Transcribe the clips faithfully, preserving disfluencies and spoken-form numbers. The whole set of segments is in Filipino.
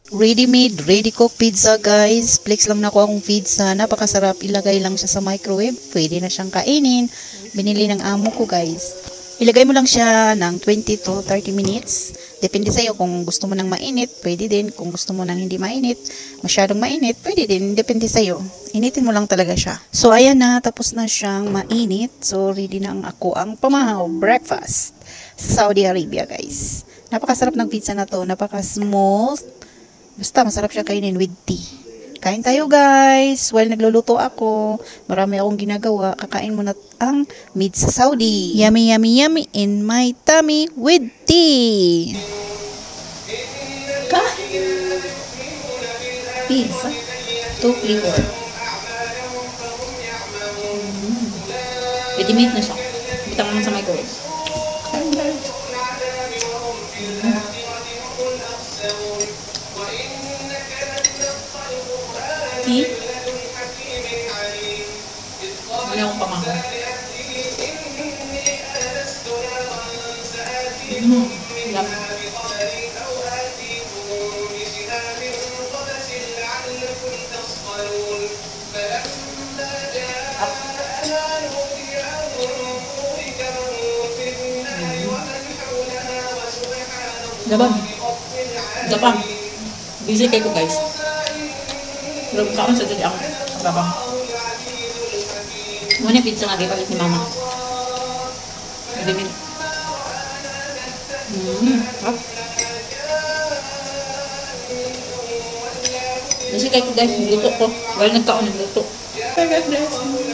Ready-made, ready-cook pizza guys. Flex lang na ko akong pizza. Napakasarap. Ilagay lang siya sa microwave. Pwede na siyang kainin. Binili ng amo ko guys. Ilagay mo lang siya ng twenty to thirty minutes. Depende sa'yo kung gusto mo nang mainit. Pwede din. Kung gusto mo nang hindi mainit, masyadong mainit, pwede din. Depende sa'yo. Initin mo lang talaga siya. So ayan na. Tapos na siyang mainit. So ready na ang ako ang pamahaw breakfast sa Saudi Arabia guys. Napakasarap ng pizza na to. Napaka-smooth. Basta masarap siya kainin with tea. Kain tayo guys. While nagluluto ako, marami akong ginagawa. Kakain muna ang meat sa Saudi. Yummy, yummy, yummy in my tummy with tea. Kain. Pizza. Two flavor. Mm. Pwede meat na siya. Bitang naman sa microwave. Kain guys. Mm. Tea. Wala akong pamahaw. Mm. Yum. Up. Gabang. Gabang. Busy kayo guys. Pero kaon sa dyan ang gabang. Muna pizza nga kayo palit ni mama. Adimin. Hmm. Hap. Busy kayo guys. Nagluto ko. Well, nagkaon nagluto. God bless.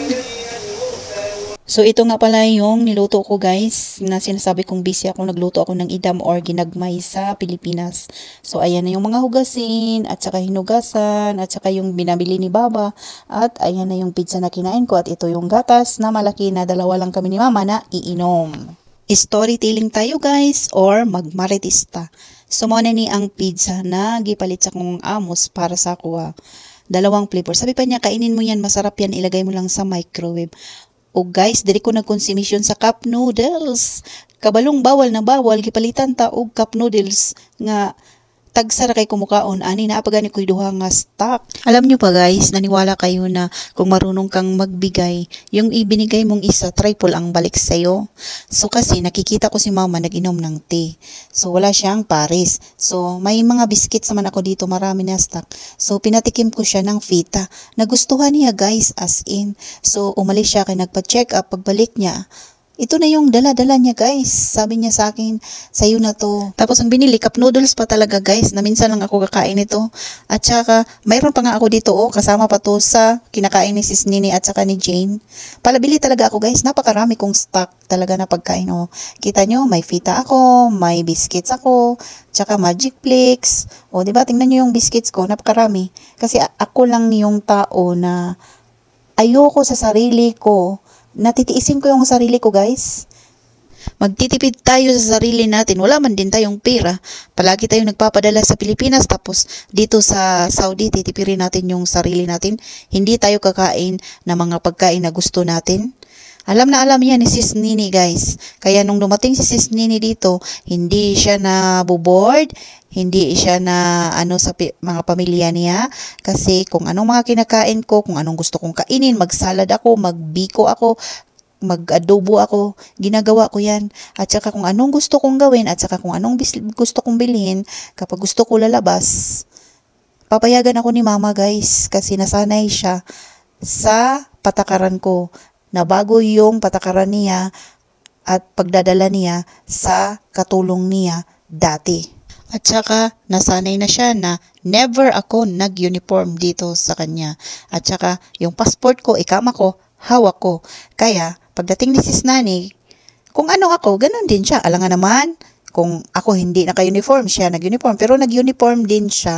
So, ito nga pala yung niluto ko guys, na sinasabi kong busy ako, nagluto ako ng idam or ginagmay sa Pilipinas. So, ayan na yung mga hugasin, at saka hinugasan, at saka yung binabili ni Baba, at ayan na yung pizza na kinain ko, at ito yung gatas na malaki na dalawa lang kami ni Mama na iinom. Storytelling tayo guys, or magmaritista. So, muna ni ang pizza na gipalit sa kong amos para sa kuha. Dalawang flavor. Sabi pa niya, kainin mo yan, masarap yan, ilagay mo lang sa microwave. O guys, diri ko nagkonsumisyon sa cup noodles. Kabalong bawal na bawal, gipalitan ta og cup noodles nga tagsara kay kumukaon. Ani na apagani ko'y duha nga stock. Alam nyo pa guys, naniwala kayo na kung marunong kang magbigay, yung ibinigay mong isa, triple ang balik sa'yo. So kasi nakikita ko si mama nag-inom ng tea. So wala siyang pares. So may mga biscuits naman ako dito, marami na stock. So pinatikim ko siya ng fita. Nagustuhan niya guys, as in. So umalis siya kay nagpa-check up. Pagbalik niya, ito na yung dala-dala niya guys. Sabi niya sa akin, sa'yo na to. Tapos ang binili, cup noodles pa talaga guys, na minsan lang ako kakain ito. At saka, mayroon pa nga ako dito oh, kasama pa to sa kinakain ni Sis Nini at saka ni Jane. Palabili talaga ako guys, napakarami kong stock talaga na pagkain oh. Kita nyo, may fita ako, may biscuits ako, tsaka Magic Flakes. O diba, tingnan nyo yung biscuits ko, napakarami. Kasi ako lang yung tao na ayoko sa sarili ko, natitiisin ko yung sarili ko guys. Magtitipid tayo sa sarili natin. Wala man din tayong pera. Palagi tayong nagpapadala sa Pilipinas, tapos dito sa Saudi titipirin natin yung sarili natin. Hindi tayo kakain ng mga pagkain na gusto natin. Alam na alam yan ni Sis Nini guys. Kaya nung dumating si Sis Nini dito, hindi siya na boboard, hindi siya na ano sa mga pamilya niya. Kasi kung anong mga kinakain ko, kung anong gusto kong kainin, magsalad ako, magbiko ako, mag-adobo ako, ginagawa ko yan. At saka kung anong gusto kong gawin, at saka kung anong gusto kong bilhin, kapag gusto ko lalabas, papayagan ako ni mama guys. Kasi nasanay siya sa patakaran ko, na bago yung patakaran niya at pagdadala niya sa katulong niya dati. At saka, nasanay na siya na never ako nag-uniform dito sa kanya. At saka, yung passport ko, ikama ko, hawak ko. Kaya, pagdating ni Sis Nani, kung ano ako, ganun din siya. Alam nga naman, kung ako hindi naka-uniform, siya nag-uniform. Pero nag-uniform din siya,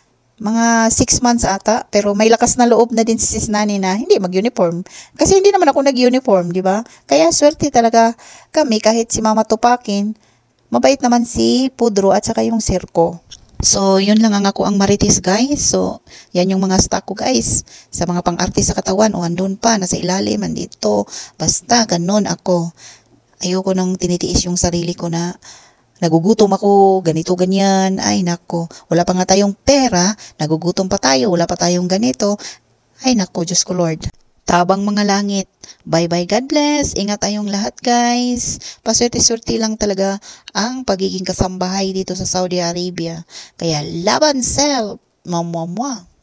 mga six months ata. Pero may lakas na loob na din si Sis Nani na hindi mag-uniform. Kasi hindi naman ako nag-uniform, di ba? Kaya, swerte talaga kami kahit si Mama Tupakin. Mabait naman si Pudro at saka yung Sirko. So, yun lang ang ako ang marites guys. So, yan yung mga stock ko guys. Sa mga pang-arte sa katawan, o andun pa, nasa ilalim, andito. Basta, ganun ako. Ayoko nang tinitiis yung sarili ko na nagugutom ako, ganito, ganyan. Ay, nako, wala pa nga tayong pera, nagugutom pa tayo, wala pa tayong ganito. Ay, nako, Diyos ko Lord. Tabang mga langit. Bye-bye, God bless. Ingat tayong lahat, guys. Paswerte-swerte lang talaga ang pagiging kasambahay dito sa Saudi Arabia. Kaya laban self. Mamamwa.